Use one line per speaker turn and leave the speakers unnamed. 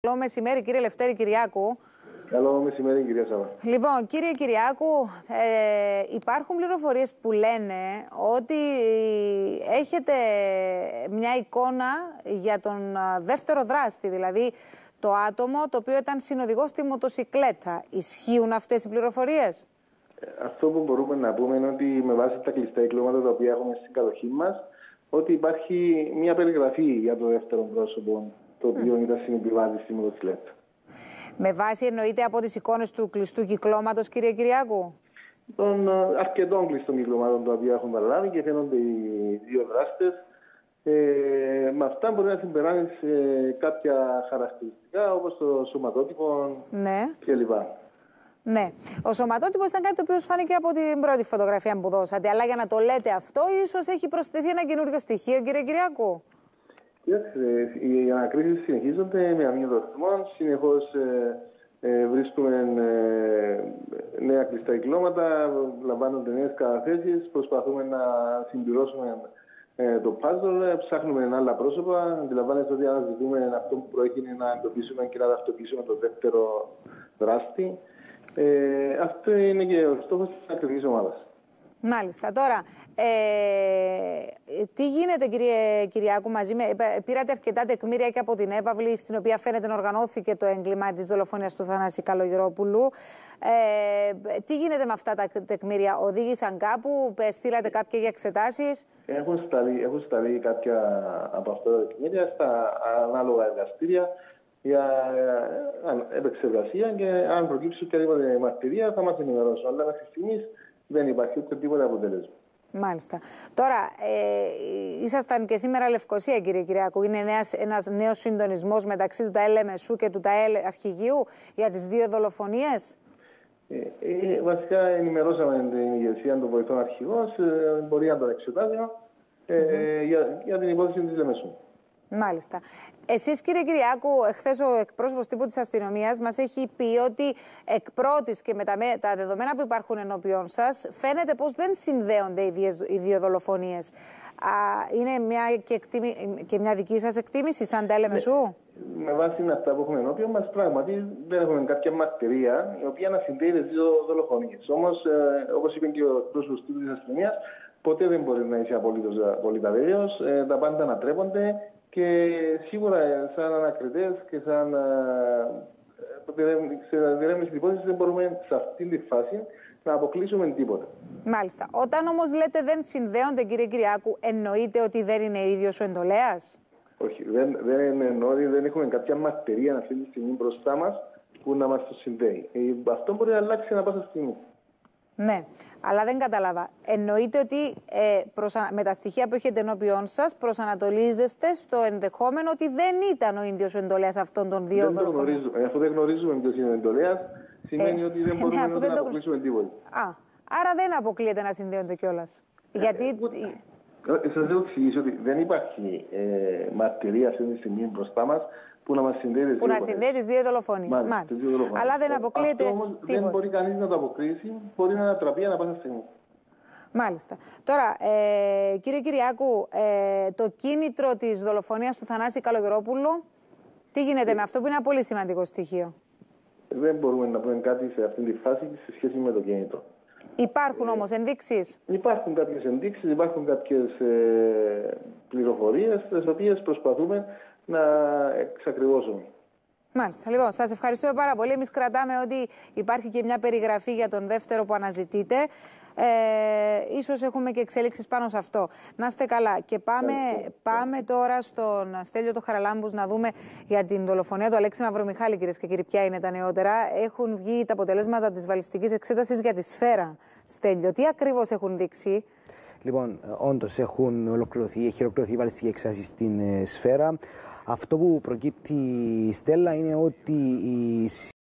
Καλό μεσημέρι, κύριε Λευτέρη Κυριάκου.
Καλό μεσημέρι, κυρία Σάβα.
Λοιπόν, κύριε Κυριάκου, υπάρχουν πληροφορίες που λένε ότι έχετε μια εικόνα για τον δεύτερο δράστη, δηλαδή το άτομο το οποίο ήταν συνοδηγός στη μοτοσικλέτα. Ισχύουν αυτές οι πληροφορίες?
Αυτό που μπορούμε να πούμε είναι ότι με βάση τα κλειστά κυκλώματα τα οποία έχουμε στην κατοχή μας, ότι υπάρχει μια περιγραφή για το δεύτερο πρόσωπο το οποίο ήταν συνεπιβάτη στη μοτοσικλέτα. Με
βάση εννοείται από τις εικόνες του κλειστού κυκλώματος, κύριε Κυριάκου?
Των αρκετών κλειστών κυκλωμάτων τα οποία έχουν παραλάβει και φαίνονται οι δύο δράστες. Με αυτά μπορεί να συμπεράνει κάποια χαρακτηριστικά όπως το σωματότυπο κλπ.
Ναι. Ο σωματότυπος ήταν κάτι το οποίο φάνηκε από την πρώτη φωτογραφία που δώσατε. Αλλά για να το λέτε αυτό, ίσως έχει προσθεθεί ένα καινούριο στοιχείο, κύριε Κυριάκου.
Κοιτάξτε, οι ανακρίσεις συνεχίζονται με αμύωτο ρυθμό. Συνεχώς βρίσκουμε νέα κλειστά κυκλώματα, λαμβάνονται νέες καταθέσεις, προσπαθούμε να συμπληρώσουμε το puzzle, ψάχνουμε άλλα πρόσωπα. Αντιλαμβάνεστε ότι αναζητούμε αυτό που προέκυνε να εντοπίσουμε και να ταυτοποιήσουμε το δεύτερο δράστη. Αυτό είναι και ο στόχος της ακτιβικής ομάδας.
Μάλιστα. Τώρα, τι γίνεται, κύριε Κυριάκου, πήρατε αρκετά τεκμήρια και από την έπαυλη, στην οποία φαίνεται να οργανώθηκε το έγκλημα της δολοφονίας του Θανάση Καλογερόπουλου. Τι γίνεται με αυτά τα τεκμήρια? Οδήγησαν κάπου, στείλατε κάποια για εξετάσεις?
Έχουν σταλεί κάποια από αυτά τα τεκμήρια στα ανάλογα εργαστήρια για επεξεργασία, και αν προκύψει οποιαδήποτε μαρτυρία θα μας ενημερώσουν. Αλλά μέχρι στιγμής δεν υπάρχει ούτε τίποτα αποτέλεσμα.
Μάλιστα. Τώρα, ήσασταν και σήμερα Λευκοσία, κύριε Κυριάκου. Είναι ένας νέος συντονισμός μεταξύ του ΤΑΕΛ Μεσού και του ΤΑΕΛ Αρχηγείου για τις δύο δολοφονίες?
Βασικά ενημερώσαμε την ηγεσία των βοηθών αρχηγών, μπορεί να τον εξετάζει για την υπόθεση της Λεμεσού.
Μάλιστα. Εσείς, κύριε Κυριάκου, εχθές ο εκπρόσωπος τύπου της αστυνομίας μας έχει πει ότι εκ πρώτης και με τα δεδομένα που υπάρχουν ενώπιον σας, φαίνεται πως δεν συνδέονται οι δύο δολοφονίες. Είναι και μια δική σας εκτίμηση σαν ΤΑΕΛ Μεσού?
Με βάση αυτά που έχουμε ενώπιον μας, πράγματι δεν έχουμε κάποια μαρτυρία η οποία να συνδέει τις δύο δολοφονίες. Όμως, όπως είπε και ο εκπρόσωπος τύπου της αστυνομίας, ποτέ δεν μπορεί να είσαι απόλυτα βέβαιος. Τα πάντα ανατρέπονται. Και σίγουρα σαν ανακριτές και σαν διερεύνηση της υπόθεσης δεν μπορούμε σε αυτή τη φάση να αποκλείσουμε τίποτα.
Μάλιστα. Όταν όμως λέτε δεν συνδέονται, κύριε Κυριάκου, εννοείται ότι δεν είναι ίδιος ο εντολέας?
Όχι, δεν εννοώ ότι δεν έχουμε κάποια μαρτυρία αυτή τη στιγμή μπροστά μας που να μας το συνδέει. Αυτό μπορεί να αλλάξει ανά πάσα στιγμή.
Ναι, αλλά δεν κατάλαβα. Εννοείται ότι με τα στοιχεία που έχετε ενώπιόν σας προσανατολίζεστε στο ενδεχόμενο ότι δεν ήταν ο ίδιος ο εντολέας αυτών των δύο δολοφονιών?
Αφού δεν γνωρίζουμε ποιος είναι ο εντολέας, σημαίνει ότι δεν μπορούμε να αποκλείσουμε τίποτα.
Άρα δεν αποκλείεται να συνδέονται κιόλας. Γιατί...
Σας έχω εξηγήσει ότι δεν υπάρχει μαρτυρία αυτή τη στιγμή μπροστά μας που να μας συνδέει τις δύο δολοφονίες.
Μάλιστα. Αλλά δεν αποκλείεται τίποτα.
Δεν μπορεί κανείς να το αποκλείσει, μπορεί να ανατραπεί ανά πάσα στιγμή.
Μάλιστα. Τώρα, κύριε Κυριάκου, το κίνητρο της δολοφονίας του Θανάση Καλογερόπουλου, τι γίνεται με αυτό που είναι ένα πολύ σημαντικό στοιχείο?
Δεν μπορούμε να πούμε κάτι σε αυτή τη φάση σε σχέση με το κίνητρο.
Υπάρχουν όμως ενδείξεις?
Υπάρχουν κάποιες ενδείξεις, υπάρχουν κάποιες πληροφορίες, τις οποίες προσπαθούμε να εξακριβώσουμε.
Μάλιστα. Λοιπόν, σας ευχαριστούμε πάρα πολύ. Εμείς κρατάμε ότι υπάρχει και μια περιγραφή για τον δεύτερο που αναζητείτε. Ίσως έχουμε και εξέλιξεις πάνω σε αυτό. Να είστε καλά. Και πάμε τώρα στον Στέλιο το Χαραλάμπους να δούμε για την δολοφονία του Αλέξη Μαυρομιχάλη, κυρίες και κύριοι. Ποια είναι τα νεότερα? Έχουν βγει τα αποτελέσματα της βαλιστικής εξέτασης για τη σφαίρα. Στέλιο, τι ακριβώς έχουν δείξει?
Λοιπόν, όντως έχει ολοκληρωθεί η βαλιστική εξέταση στην σφαίρα. Αυτό που προκύπτει, Στέλλα, είναι ότι